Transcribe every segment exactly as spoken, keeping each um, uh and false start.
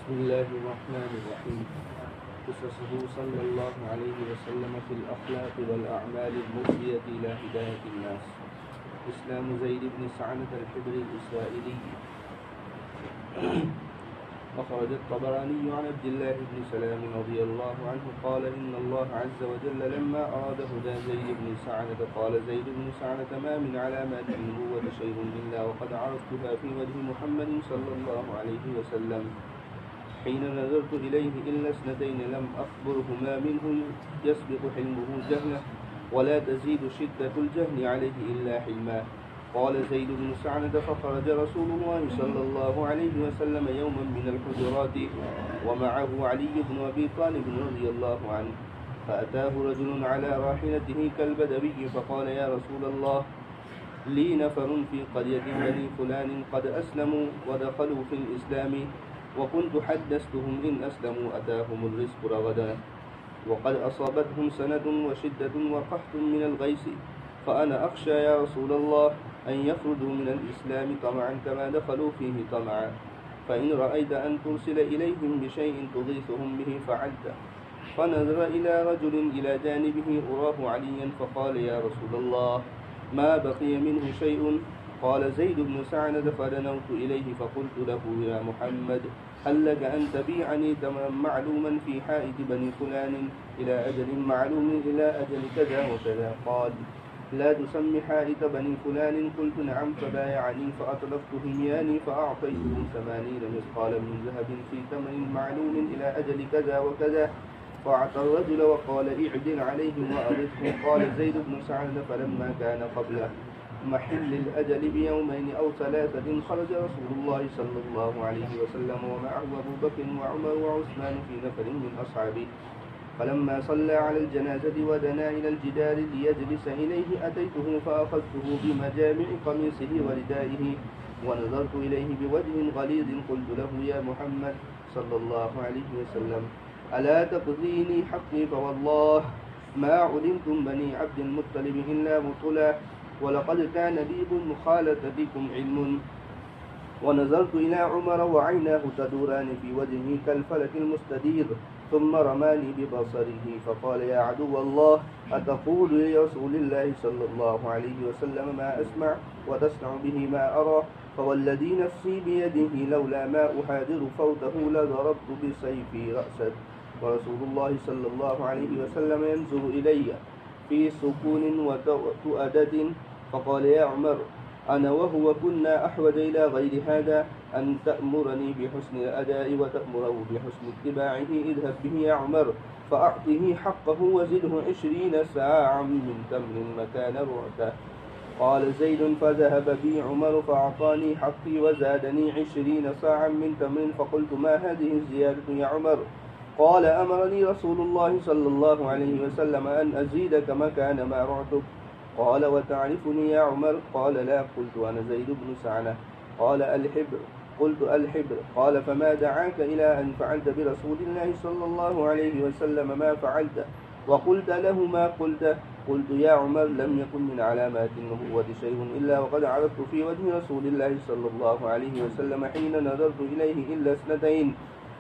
بسم الله الرحمن الرحيم. قصصه صلى الله عليه وسلم في الأخلاق والأعمال المفضية إلى هداية الناس. إسلام زيد بن سعنة الحبري الإسرائيلي. أخرج الطبراني عن عبد الله بن سلام رضي الله عنه قال إن الله عز وجل لما أراد هدى زيد بن سعنة قال زيد بن سعنة ما من علامات النبوة شيء إلا وقد عرفتها في وجه محمد صلى الله عليه وسلم حين نظرت إليه إلا اثنتين لم أخبرهما منه يسبق حلمه جهله ولا تزيد شدة الجهل عليه إلا حلما. قال زيد بن سعنة فخرج رسول الله صلى الله عليه وسلم يوما من الحجرات ومعه علي بن أبي طالب رضي الله عنه، فأتاه رجل على راحلته كالبدوي فقال يا رسول الله لي نفر في قرية بني فلان قد أسلموا ودخلوا في الإسلام وكنت حدثتهم إن أسلموا أتاهم الرزق رغدا وقد أصابتهم سنة وشدة وقحط من الغيث، فأنا أخشى يا رسول الله أن يخرجوا من الإسلام طمعا كما دخلوا فيه طمعا، فإن رأيت أن ترسل إليهم بشيء تغيثهم به فعلت. فنظر إلى رجل إلى جانبه أراه عليا فقال يا رسول الله ما بقي منه شيء؟ قال زيد بن سعنة فدنوت إليه فقلت له يا محمد هل لك أن تبيعني ثمنا معلوما في حائط بني فلان إلى أجل معلوم إلى أجل كذا وكذا؟ قال لا تسمي حائط بني فلان. قلت نعم، فبايعني فأطلقت همياني فأعطيته ثمانين مثقال من ذهب في ثمن معلوم إلى أجل كذا وكذا، فأعطى الرجل وقال اعدل عليهم وأغثهم. قال زيد بن سعنة فلما كان قبل محل الأجل بيومين أو ثلاثة خرج رسول الله صلى الله عليه وسلم ومعه أبو بكر وعمر وعثمان في نفر من أصحابه، فلما صلى على الجنازة ودنا إلى الجدار ليجلس إليه أتيته فأخذته بمجامع قميصه وردائه ونظرت إليه بوجه غليظ قلت له يا محمد صلى الله عليه وسلم ألا تقضيني حقي؟ فوالله ما علمتم بني عبد المطلب إلا بطلا، ولقد كان لي بمخالطتكم علم. ونظرت إلى عمر وعيناه تدوران في وجهه كالفلك المستدير، ثم رماني ببصره فقال يا عدو الله أتقول لرسول الله صلى الله عليه وسلم ما أسمع وتصنع به ما أرى؟ فوالذي نفسي بيده لولا ما أحاذر فوته لضربت بسيفي رأسه. ورسول الله صلى الله عليه وسلم ينظر إلي في سكون وتؤدة فقال يا عمر أنا وهو كنا أحوج إلى غير هذا أن تأمرني بحسن الأداء وتأمره بحسن اتباعه. اذهب به يا عمر فأعطه حقه وزده عشرين ساعا من تمر مكان رعته. قال زيد فذهب بي عمر فأعطاني حقي وزادني عشرين ساعا من تمر، فقلت ما هذه الزيادة يا عمر؟ قال أمرني رسول الله صلى الله عليه وسلم أن أزيدك مكان ما رعتك. قال وتعرفني يا عمر؟ قال لا. قلت أنا زيد بن سعنة. قال الحبر. قلت الحبر. قال فما دعاك إلى أن فعلت برسول الله صلى الله عليه وسلم ما فعلت وقلت له ما قلت؟ قلت يا عمر لم يكن من علامات النبوة شيء إلا وقد عرفت في وجه رسول الله صلى الله عليه وسلم حين نظرت إليه إلا اثنتين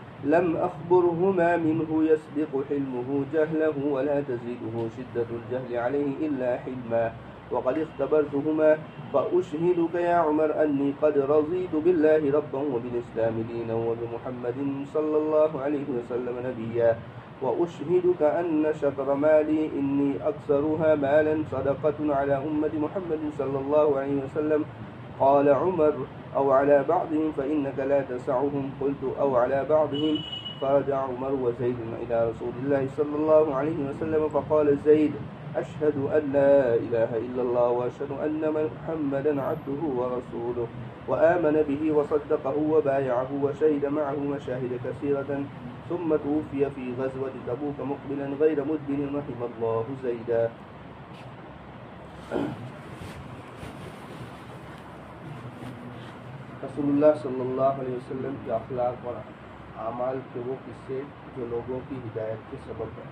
لم أخبرهما منه يسبق حلمه جهله ولا تزيده شدة الجهل عليه إلا حلما، وقد اختبرتهما. فأشهدك يا عمر أني قد رضيت بالله ربا وبالإسلام دينا وبمحمد صلى الله عليه وسلم نبيا، وأشهدك أن شطر مالي إني أكثرها مالا صدقة على أمة محمد صلى الله عليه وسلم. قال عمر أو على بعضهم فإنك لا تسعهم. قلت أو على بعضهم. فرجع عمر وزيد إلى رسول الله صلى الله عليه وسلم فقال زيد أشهد أن لا إله إلا الله وأشهد أن محمدا عبده ورسوله، وآمن به وصدقه وبايعه وشهد معه مشاهد كثيرة، ثم توفي في غزوة تبوك مقبلا غير مدبر رحم الله زيدا. रसूलुल्लाह सल्लल्लाहु अलैहि वसल्लम के अखलाक और आमाल के वो किस्से जो लोगों की हिदायत के सबब है।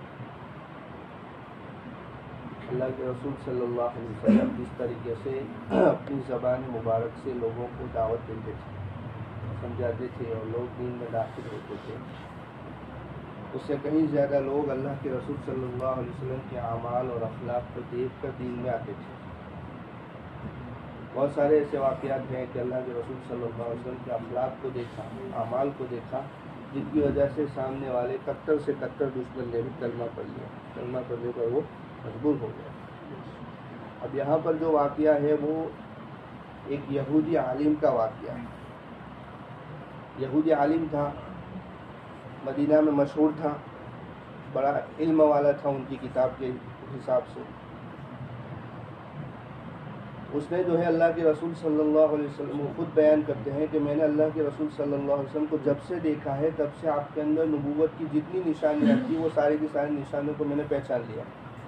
अल्लाह के रसूल सल्लल्लाहु अलैहि वसल्लम जिस तरीके से अपनी ज़बान मुबारक से लोगों को दावत देते थे, سمجھاتے تھے اور لوگ دین میں داخل ہوتے تھے، اس سے کہیں زیادہ لوگ اللہ کے رسول صلی اللہ علیہ وسلم کے اعمال اور اخلاق کو دیکھ کر دین میں آتے تھے۔ بہت سارے ایسے واقعات ہیں کہ اللہ کے رسول صلی اللہ علیہ وسلم کے اخلاق کو دیکھا، اعمال کو دیکھا، جن کی وجہ سے سامنے والے کتر سے کتر دشمن نے بھی کلمہ پڑھ لیا، کلمہ پڑھنے پر وہ مجبور ہو گیا۔ اب یہاں پر جو واقعہ ہے وہ ایک یہودی عالم کا واقعہ ہے۔ یہودی عالم تھا، مدینہ میں مشہور تھا، بڑا علم والا تھا ان کی کتاب کے حساب سے۔ اس نے جو ہے اللہ کے رسول صلی اللہ علیہ وسلم وہ خود بیان کرتے ہیں کہ میں نے اللہ کے رسول صلی اللہ علیہ وسلم کو جب سے دیکھا ہے تب سے آپ کے اندر نبوت کی جتنی نشانیاں تھیں وہ ساری کی ساری نشانیوں کو میں نے پہچان لیا۔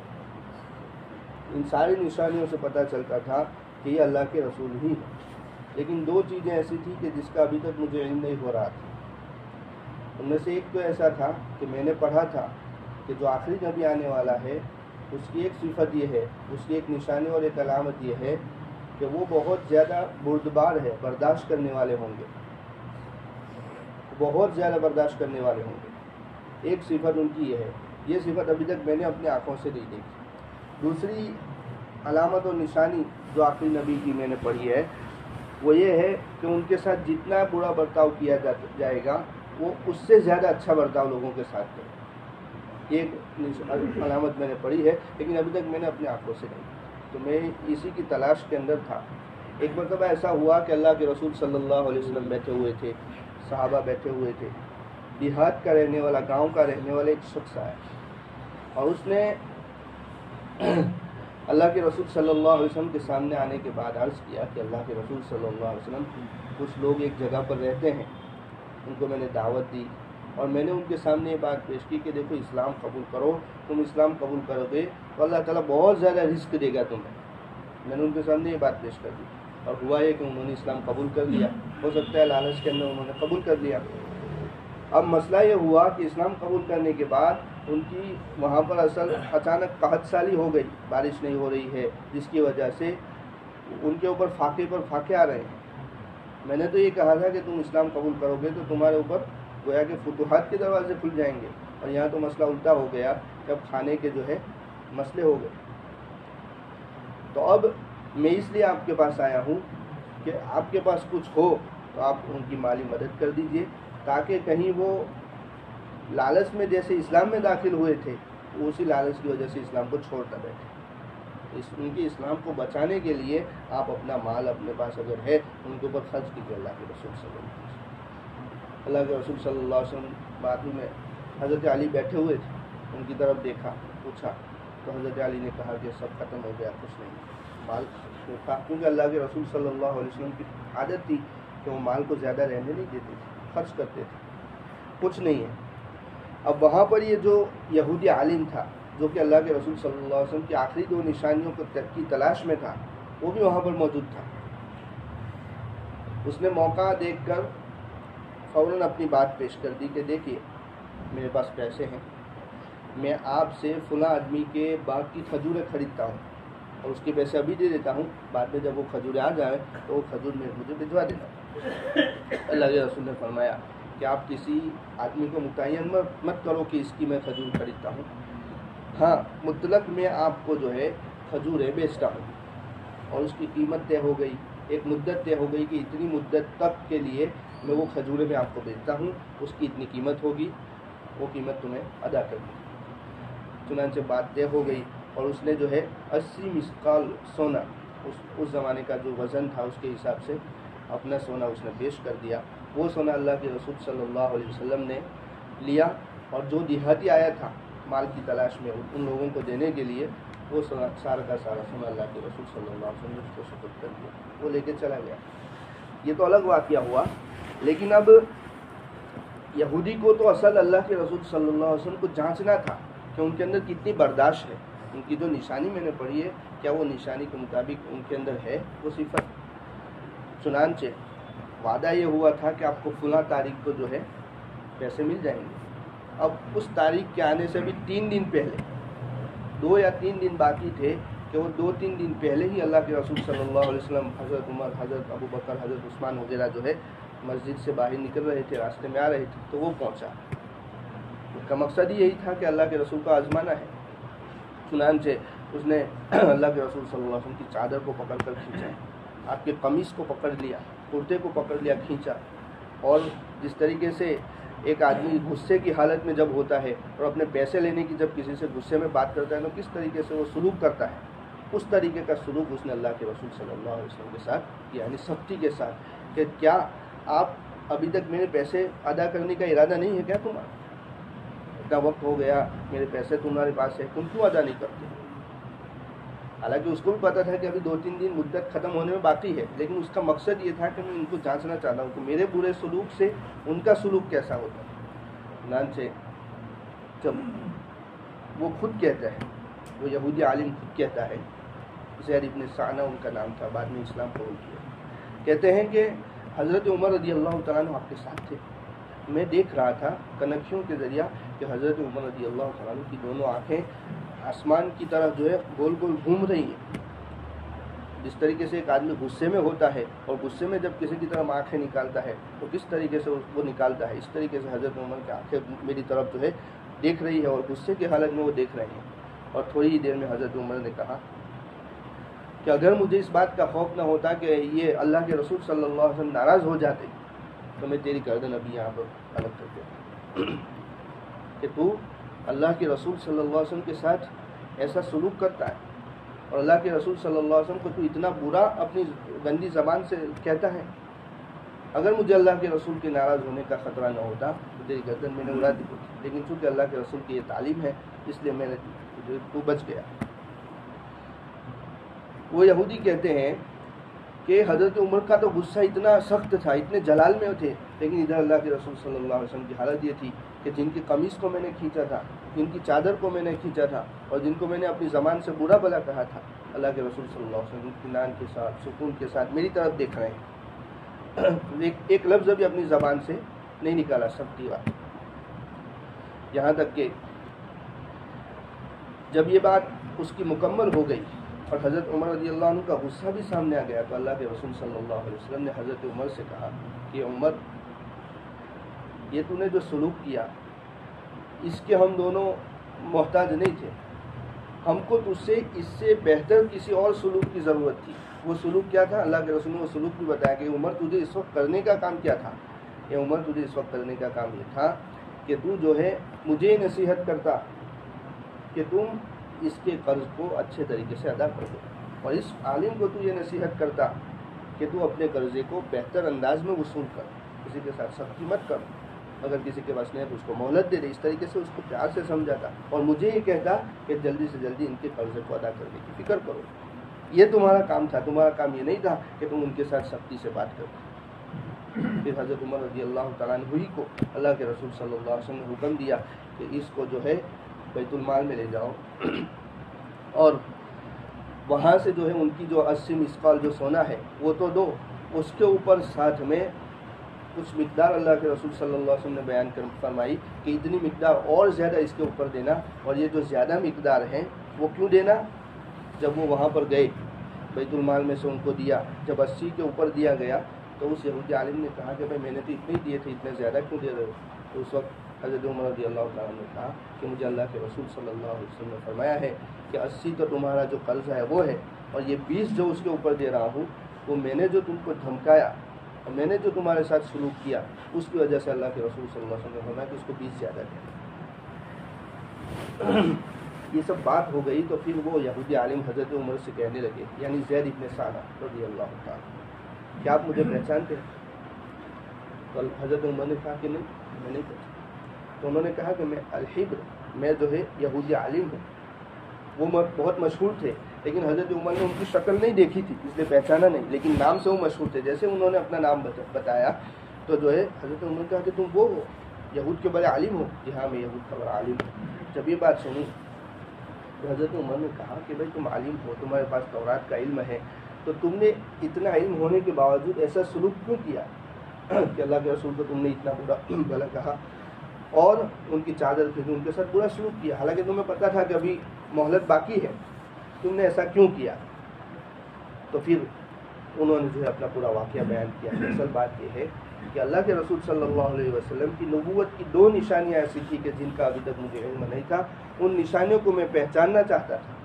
ان ساری نشانیوں سے پتہ چلتا تھا کہ یہ اللہ کے رسول ہی ہیں، لیکن دو چیزیں ایسی تھیں کہ جس کا ابھی تک مجھے علم نہیں ہو رہا تھا۔ ان میں سے ایک تو ایسا تھا کہ میں نے پڑھا تھا کہ جو آخری نبی آنے والا ہے اس کی ایک صفت یہ ہے، اس کی ایک نشانی اور ایک علامت یہ ہے کہ وہ بہت زیادہ بردبار ہے، برداشت کرنے والے ہوں گے، بہت زیادہ برداشت کرنے والے ہوں گے۔ ایک صفت ان کی یہ ہے، یہ صفت ابھی تک میں نے اپنی آنکھوں سے نہیں دیکھی۔ دوسری علامت اور نشانی جو آخری نبی کی میں نے پڑھی ہے وہ یہ ہے کہ ان کے ساتھ جتنا برا برتاؤ کیا جائے گا وہ اس سے زیادہ اچھا برتاؤ لوگوں کے ساتھ کرے۔ ایک علامت میں نے پڑھی ہے لیکن ابھی تک میں نے اپنی آنکھوں سے نہیں، تو میں اسی کی تلاش کے اندر تھا۔ ایک مرتبہ ایسا ہوا کہ اللہ کے رسول صلی اللہ علیہ وسلم بیٹھے ہوئے تھے، صحابہ بیٹھے ہوئے تھے، دیہات کا رہنے والا، گاؤں کا رہنے والا ایک شخص آیا اور اس نے اللہ کے رسول صلی اللہ علیہ وسلم کے سامنے آنے کے بعد عرض کیا کہ اللہ کے رسول صلی اللہ علیہ وسلم کچھ لوگ ایک جگہ پر رہتے ہیں، ان کو میں نے دعوت دی اور میں نے ان کے سامنے یہ بات پیش کی کہ دیکھو اسلام قبول کرو، تم اسلام قبول کرو گے تو اللہ تعالیٰ بہت زیادہ رزق دے گا تمہیں۔ میں نے ان کے سامنے یہ بات پیش کر دی اور ہوا یہ کہ انہوں نے اسلام قبول کر لیا۔ ہو سکتا ہے لالچ کے اندر انہوں نے قبول کر لیا۔ اب مسئلہ یہ ہوا کہ اسلام قبول کرنے کے بعد ان کی وہاں پر اصل اچانک قحط سالی ہو گئی، بارش نہیں ہو رہی ہے، جس کی وجہ سے ان کے اوپر فاقے پر فاقے آ رہے ہیں۔ میں نے تو یہ کہا تھا کہ تم اسلام قبول کرو گے تو تمہارے اوپر گویا کہ فتوحات کے دروازے کھل جائیں گے، اور یہاں تو مسئلہ الٹا ہو گیا کہ اب کھانے کے جو ہے مسئلے ہو گئے۔ تو اب میں اس لیے آپ کے پاس آیا ہوں کہ آپ کے پاس کچھ ہو تو آپ ان کی مالی مدد کر دیجئے، تاکہ کہیں وہ لالچ میں جیسے اسلام میں داخل ہوئے تھے وہ اسی لالچ کی وجہ سے اسلام کو چھوڑ کر بیٹھے۔ اس ان کے اسلام کو بچانے کے لیے آپ اپنا مال اپنے پاس اگر ہے ان کے اوپر خرچ کیجیے اللہ کے رسول صلی اللہ علیہ وسلم۔ اللہ کے رسول صلی اللہ علیہ وسلم بعد میں حضرت علی بیٹھے ہوئے تھے، ان کی طرف دیکھا، پوچھا تو حضرت علی نے کہا کہ سب ختم ہو گیا، کچھ نہیں، مال تھا، کیونکہ اللہ کے رسول صلی اللہ علیہ وسلم کی عادت تھی کہ وہ مال کو زیادہ رہنے نہیں دیتے تھے، خرچ کرتے تھے، کچھ نہیں ہے۔ اب وہاں پر یہ جو یہودی عالم تھا جو کہ اللہ کے رسول صلی اللہ علیہ وسلم کی آخری دو نشانیوں کی تلاش میں تھا، وہ بھی وہاں پر موجود تھا۔ اس نے موقع دیکھ کر فوراً اپنی بات پیش کر دی کہ دیکھیے میرے پاس پیسے ہیں، میں آپ سے فلاں آدمی کے باغ کی کھجوریں خریدتا ہوں اور اس کے پیسے ابھی دے دیتا ہوں، بعد میں جب وہ کھجوریں آ جائیں تو وہ کھجور میں مجھے بھجوا دینا۔ اللہ کے رسول نے فرمایا کہ آپ کسی آدمی کو متعین مت کرو کہ اس کی میں کھجور خریدتا ہوں، ہاں مطلق میں آپ کو جو ہے کھجوریں بیچتا ہوں، اور اس کی قیمت طے ہو گئی، ایک مدت طے ہو گئی کہ اتنی مدت تک کے لیے میں وہ کھجوریں میں آپ کو بیچتا ہوں، اس کی اتنی قیمت ہوگی، وہ قیمت تمہیں ادا کر دی۔ چنانچہ بات طے ہو گئی اور اس نے جو ہے اسی مسقال سونا، اس اس زمانے کا جو وزن تھا اس کے حساب سے اپنا سونا اس نے پیش کر دیا۔ وہ سونا اللہ کے رسول صلی اللہ علیہ وسلم نے لیا، اور جو دیہاتی آیا تھا مال کی تلاش میں ان لوگوں کو دینے کے لیے، وہ سارا کا سارا سونا اللہ کے رسول صلی اللہ علیہ وسلم نے اس کو سپرد کر دیا، وہ لے کے چلا گیا۔ یہ تو الگ واقعہ ہوا، لیکن اب یہودی کو تو اصل اللہ کے رسول صلی اللہ علیہ وسلم کو جانچنا تھا کہ ان کے اندر کتنی برداشت ہے، ان کی جو نشانی میں نے پڑھی ہے کیا وہ نشانی کے مطابق ان کے اندر ہے وہ صفت۔ چنانچہ وعدہ یہ ہوا تھا کہ آپ کو فلاں تاریخ کو جو ہے پیسے مل جائیں گے۔ اب اس تاریخ کے آنے سے بھی تین دن پہلے، دو یا تین دن باقی تھے کہ وہ دو تین دن پہلے ہی اللہ کے رسول صلی اللہ علیہ وسلم، حضرت عمر، حضرت ابو بکر، حضرت عثمان وغیرہ جو ہے مسجد سے باہر نکل رہے تھے، راستے میں آ رہے تھے تو وہ پہنچا. اس کا مقصد ہی یہی تھا کہ اللہ کے رسول کو آزمانا ہے. چنانچہ اس نے اللہ کے رسول صلی اللہ علیہ وسلم کی چادر کو پکڑ کر کھینچا، آپ کے قمیص کو پکڑ لیا، کرتے کو پکڑ لیا، کھینچا. اور جس طریقے سے ایک آدمی غصے کی حالت میں جب ہوتا ہے اور اپنے پیسے لینے کی جب کسی سے غصے میں بات کرتا ہے تو کس طریقے سے وہ سلوک کرتا ہے، اس طریقے کا سلوک اس نے اللہ کے رسول صلی اللہ علیہ وسلم کے ساتھ کیا، یعنی سختی کے ساتھ کہ کیا آپ ابھی تک میرے پیسے ادا کرنے کا ارادہ نہیں ہے کیا تمہارا؟ اتنا وقت ہو گیا، میرے پیسے تمہارے پاس ہے، تم کیوں ادا نہیں کرتے؟ حالانکہ اس کو بھی پتا تھا کہ ابھی دو تین دن مدت ختم ہونے میں باقی ہے، لیکن اس کا مقصد یہ تھا کہ میں ان کو جانچنا چاہتا ہوں کہ میرے برے سلوک سے ان کا سلوک کیسا ہوتا ہے. چنانچہ جب وہ خود کہتا ہے، وہ یہودی عالم خود کہتا ہے، زید ابن سعنہ ان کا نام تھا، بعد میں اسلام قبول کیا، کہتے ہیں کہ حضرت عمر رضی اللہ تعالیٰ عنہ آپ کے ساتھ تھے. میں دیکھ رہا تھا کنکھیوں کے ذریعہ کہ حضرت عمر رضی اللہ تعالیٰ عنہ کی دونوں آنکھیں آسمان کی طرف جو ہے گول گول گھوم رہی ہیں. جس طریقے سے ایک آدمی غصے میں ہوتا ہے اور غصے میں جب کسی کی طرف آنکھیں نکالتا ہے تو کس طریقے سے وہ نکالتا ہے، اس طریقے سے حضرت عمر کی آنکھیں میری طرف جو ہے دیکھ رہی ہے اور غصے کی حالت میں وہ دیکھ رہے ہیں. اور تھوڑی ہی دیر میں حضرت عمر نے کہا کہ اگر مجھے اس بات کا خوف نہ ہوتا کہ یہ اللہ کے رسول صلی اللہ علیہ وسلم ناراض ہو جاتے تو میں تیری گردن ابھی یہاں پر الگ کر دیتا کہ تو اللہ کے رسول صلی اللہ علیہ وسلم کے ساتھ ایسا سلوک کرتا ہے اور اللہ کے رسول صلی اللہ علیہ وسلم کو تو اتنا برا اپنی گندی زبان سے کہتا ہے. اگر مجھے اللہ کے رسول کے ناراض ہونے کا خطرہ نہ ہوتا تو تیری گردن میں نے اڑا دی ہوتی، لیکن چونکہ اللہ کے رسول کی یہ تعلیم ہے اس لیے میں نے تو بچ گیا. وہ یہودی کہتے ہیں کہ حضرت عمر کا تو غصہ اتنا سخت تھا، اتنے جلال میں تھے، لیکن ادھر اللہ کے رسول صلی اللہ علیہ وسلم کی حالت یہ تھی کہ جن کی قمیص کو میں نے کھینچا تھا، جن کی چادر کو میں نے کھینچا تھا اور جن کو میں نے اپنی زبان سے برا بھلا کہا تھا، اللہ کے رسول صلی اللہ علیہ وسلم اطمینان کے ساتھ سکون کے ساتھ میری طرف دیکھ رہے ہیں. ایک, ایک لفظ بھی اپنی زبان سے نہیں نکالا، سختی بات. یہاں تک کہ جب یہ بات اس کی مکمل ہو گئی اور حضرت عمر رضی اللہ عنہ کا غصہ بھی سامنے آ گیا تو اللہ کے رسول صلی اللہ علیہ وسلم نے حضرت عمر سے کہا کہ عمر، یہ تو نے جو سلوک کیا اس کے ہم دونوں محتاج نہیں تھے، ہم کو تجھ سے اس سے بہتر کسی اور سلوک کی ضرورت تھی. وہ سلوک کیا تھا؟ اللہ کے رسول نے وہ سلوک بھی بتایا کہ عمر تجھے اس وقت کرنے کا کام کیا تھا. یہ عمر تجھے اس وقت کرنے کا کام یہ تھا کہ تو جو ہے مجھے نصیحت کرتا کہ تم اس کے قرض کو اچھے طریقے سے ادا کر دو، اور اس عالم کو تو یہ نصیحت کرتا کہ تو اپنے قرضے کو بہتر انداز میں وصول کر، کسی کے ساتھ سختی مت کر، اگر کسی کے پاس نہیں تو اس کو مہلت دے دے. اس طریقے سے اس کو پیار سے سمجھاتا اور مجھے یہ کہتا کہ جلدی سے جلدی ان کے قرضے کو ادا کرنے کی فکر کرو. یہ تمہارا کام تھا، تمہارا کام یہ نہیں تھا کہ تم ان کے ساتھ سختی سے بات کرو. پھر حضرت عمر رضی اللہ تعالیٰ عنہ کو اللہ کے رسول صلی اللہ علیہ وسلم نے حکم دیا کہ اس کو جو ہے بیت المال میں لے جاؤ اور وہاں سے جو ہے ان کی جو اسی مسقال جو سونا ہے وہ تو دو، اس کے اوپر ساتھ میں کچھ مقدار اللہ کے رسول صلی اللہ علیہ وسلم نے بیان کر فرمائی کہ اتنی مقدار اور زیادہ اس کے اوپر دینا. اور یہ جو زیادہ مقدار ہیں وہ کیوں دینا؟ جب وہ وہاں پر گئے بیت المال میں سے ان کو دیا، جب اسی کے اوپر دیا گیا تو اس یہودی عالم نے کہا کہ بھائی میں نے تو اتنے دیے تھے، اتنے زیادہ کیوں دے رہے ہو؟ تو اس وقت حضرت عمر رضی اللہ تعالیٰ نے کہا کہ مجھے اللہ کے رسول صلی اللہ علیہ وسلم نے فرمایا ہے کہ اسی تو تمہارا جو قرض ہے وہ ہے، اور یہ بیس جو اس کے اوپر دے رہا ہوں وہ میں نے جو تم کو دھمکایا اور میں نے جو تمہارے ساتھ سلوک کیا اس کی وجہ سے اللہ کے رسول صلی اللہ علیہ وسلم نے فرمایا کہ اس کو بیس زیادہ دے. یہ سب بات ہو گئی تو پھر وہ یہودی عالم حضرت عمر سے کہنے لگے، یعنی زید ابن سعنہ رضی اللہ تعالیٰ، کیا آپ مجھے پہچانتے ہیں؟ تو حضرت عمر نے کہا کہ نہیں، میں نہیں پہچانتا. تو انہوں نے کہا کہ میں الحبر، میں جو ہے یہودی عالم ہوں. وہ بہت مشہور تھے لیکن حضرت عمر نے ان کی شکل نہیں دیکھی تھی اس لیے پہچانا نہیں، لیکن نام سے وہ مشہور تھے. جیسے انہوں نے اپنا نام بتایا تو جو ہے حضرت عمر نے کہا کہ تم وہ ہو، یہود کے بڑے عالم ہو. جی ہاں، میں یہود کا بڑا عالم ہوں. جب یہ بات سنی تو حضرت عمر نے کہا کہ بھائی تم عالم ہو، تمہارے پاس تورات کا علم ہے، تو تم نے اتنا علم ہونے کے باوجود ایسا سلوک کیوں کیا کہ اللہ کے رسول کو تم نے اتنا برا بھلا کہا اور ان کی چادر پھینکی، ان کے ساتھ برا سلوک کیا، حالانکہ تمہیں پتہ تھا کہ ابھی مہلت باقی ہے، تم نے ایسا کیوں کیا؟ تو پھر انہوں نے جو ہے اپنا پورا واقعہ بیان کیا. اصل بات یہ ہے کہ اللہ کے رسول صلی اللہ علیہ وسلم کی نبوت کی دو نشانیاں ایسی تھی کہ جن کا ابھی تک مجھے علم نہیں تھا. ان نشانیوں کو میں پہچاننا چاہتا تھا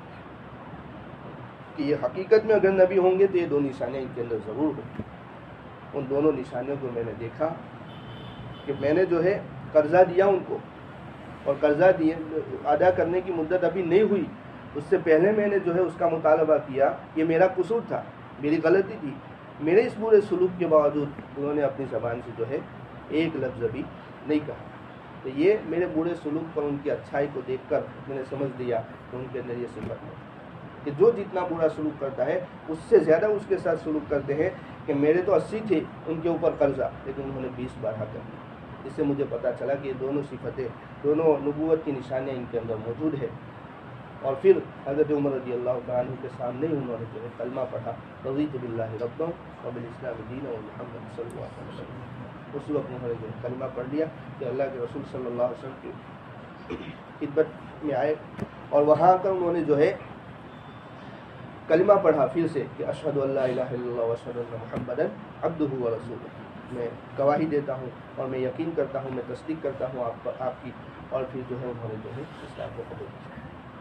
کہ یہ حقیقت میں اگر نبی ہوں گے تو یہ دو نشانیاں ان کے اندر ضرور ہوں. ان دونوں نشانیوں کو میں نے دیکھا کہ میں نے جو ہے قرضہ دیا ان کو، اور قرضہ دیے ادا کرنے کی مدت ابھی نہیں ہوئی، اس سے پہلے میں نے جو ہے اس کا مطالبہ کیا. یہ میرا قصور تھا، میری غلطی تھی. میرے اس برے سلوک کے باوجود انہوں نے اپنی زبان سے جو ہے ایک لفظ بھی نہیں کہا. تو یہ میرے برے سلوک پر ان کی اچھائی کو دیکھ کر میں نے سمجھ لیا کہ ان کے اندر یہ صفت ہے کہ جو جتنا برا سلوک کرتا ہے اس سے زیادہ اس کے ساتھ سلوک کرتے ہیں. کہ میرے تو اسی تھے ان کے اوپر قرضہ، لیکن انہوں نے بیس بڑھا کر دیا. اس سے مجھے پتہ چلا کہ یہ دونوں صفتیں، دونوں نبوت کی نشانیاں ان کے اندر موجود ہے. اور پھر حضرت عمر رضی اللہ تعالیٰ عنہ کے سامنے ہی انہوں نے جو ہے کلمہ پڑھا، رضیت باللہ ربا وبالاسلام دینا ومحمد صلی اللہ علیہ وسلم. اس وقت انہوں نے جو ہے کلمہ پڑھ لیا کہ اللہ کے رسول صلی اللہ علیہ وسلم کی خدمت میں آئے، اور وہاں کر انہوں نے جو ہے کلمہ پڑھا پھر سے کہ اشہد ان لا الہ الا اللہ واشہد ان محمدا عبدہ ورسولہ. میں گواہی دیتا ہوں اور میں یقین کرتا ہوں، میں تصدیق کرتا ہوں آپ آپ کی. اور پھر جو ہے انہوں نے جو ہے اسلام کو قبول کیا.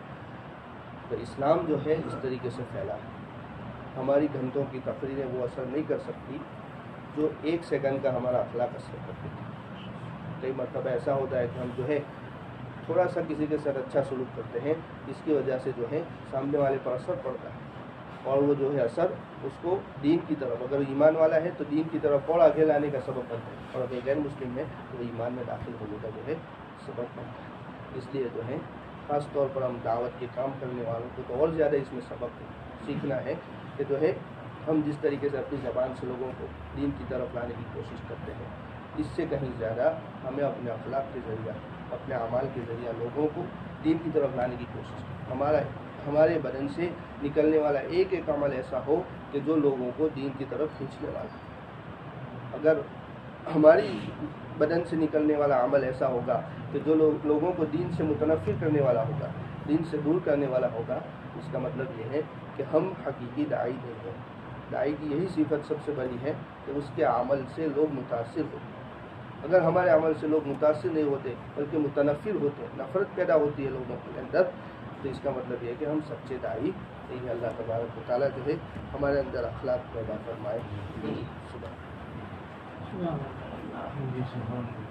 تو اسلام جو ہے اس طریقے سے پھیلا ہے. ہماری گھنٹوں کی تقریریں وہ اثر نہیں کر سکتی جو ایک سیکنڈ کا ہمارا اخلاق اثر کرتی ہے. کئی مرتبہ ایسا ہوتا ہے کہ ہم جو ہے تھوڑا سا کسی کے ساتھ اچھا سلوک کرتے ہیں، اس کی وجہ سے جو ہے سامنے والے پر اثر پڑتا ہے، اور وہ جو ہے اثر اس کو دین کی طرف، اگر ایمان والا ہے تو دین کی طرف اور آگے لانے کا سبب بنتا ہے، اور اگر غیر مسلم ہے تو وہ ایمان میں داخل ہونے کا جو ہے سبب بنتا ہے. اس لیے جو ہے خاص طور پر ہم دعوت کے کام کرنے والوں کو تو اور زیادہ اس میں سبق سیکھنا ہے کہ جو ہے ہم جس طریقے سے اپنی زبان سے لوگوں کو دین کی طرف لانے کی کوشش کرتے ہیں، اس سے کہیں زیادہ ہمیں اپنے اخلاق کے ذریعہ، اپنے اعمال کے ذریعہ لوگوں کو دین کی طرف لانے کی کوشش کریں. ہمارا ہمارے بدن سے نکلنے والا ایک ایک عمل ایسا ہو کہ جو لوگوں کو دین کی طرف کھینچنے والا. اگر ہماری بدن سے نکلنے والا عمل ایسا ہوگا کہ جو لوگ لوگوں کو دین سے متنفر کرنے والا ہوگا، دین سے دور کرنے والا ہوگا، اس کا مطلب یہ ہے کہ ہم حقیقی داعی نہیں ہیں. داعی کی یہی صفت سب سے بڑی ہے کہ اس کے عمل سے لوگ متاثر ہوتے. اگر ہمارے عمل سے لوگ متاثر نہیں ہوتے بلکہ متنفر ہوتے، نفرت پیدا ہوتی ہے لوگوں کے اندر، تو اس کا مطلب یہ ہے کہ ہم سچے داعی نہیں ہیں. اللہ تبارک و تعالیٰ جو ہے ہمارے اندر اخلاق پیدا فرمائے. صبح